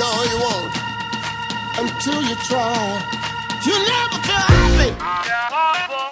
No, you won't. Until you try, you never feel happy.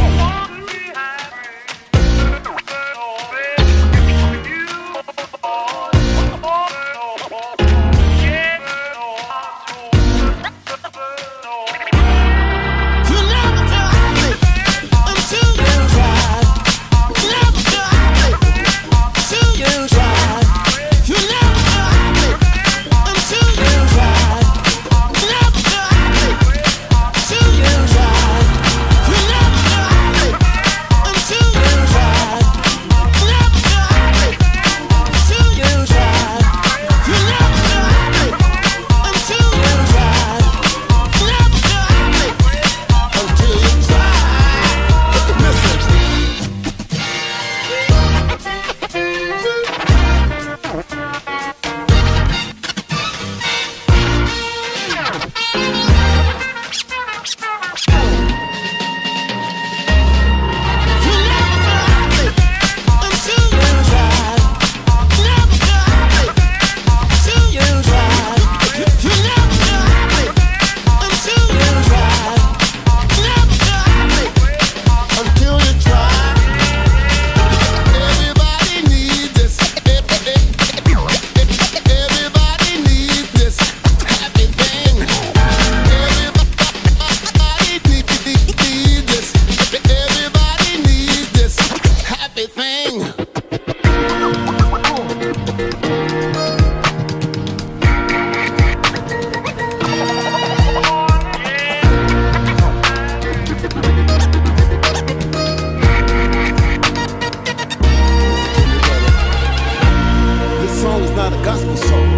Gospel song.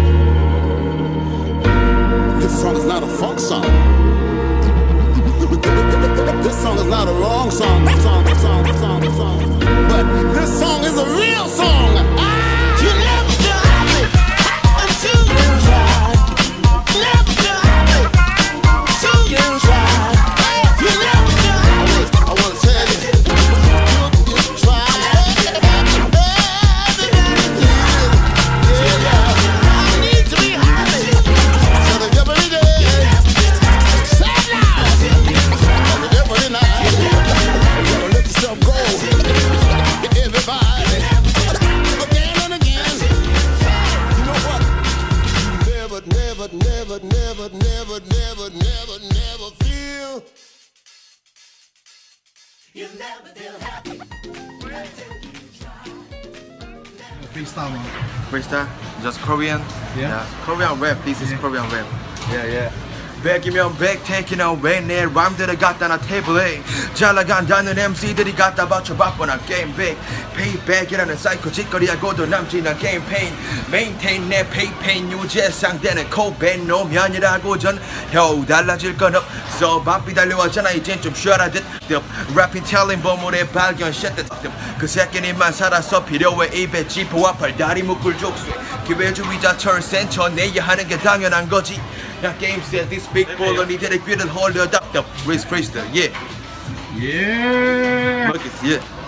This song is not a funk song. This song is not a wrong song. But this song is a real song. You never feel happy until you try. Never feel happy until you try. You never feel happy. I want to tell you, you try. Never feel. You never feel happy until you try. Freestyle, man. Freestyle? Just Korean? Yeah. Korean rap. This is Yeah. Korean rap. Yeah. 백이면 백 taking away 내 람들을 갖다 놔 테이블에 잘 나간다는 MC들이 갖다 받쳐 바쁘나 게임 백 Payback이라는 사이코 짓거리하고도 남지 난 캠페인 Maintain 내 페이페인 유지의 상대는 코벤 노면이라고 전 겨우 달라질 건 없어 바삐 달려왔잖아 이젠 좀 쉬어라 듯 래핑 텔링 보물의 발견 shit 그 새끼님만 살아서 필요해 입에 지퍼와 팔다리 묶을 족쇄 기회주의자처럼 센쳐내야 하는 게 당연한 거지 나 게임 set this big ball 니들의 귀를 홀려 답답 Race freestyle yeah Yeah. Look it's yeah